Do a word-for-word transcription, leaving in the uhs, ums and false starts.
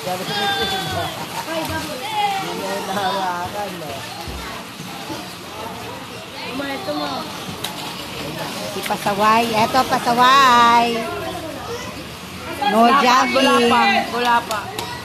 Ay, double. Hindi na nahawakan, no? Ito mo. Si Pasaway. Eto, Pasaway. No Wala pa, jumping. Wala pa.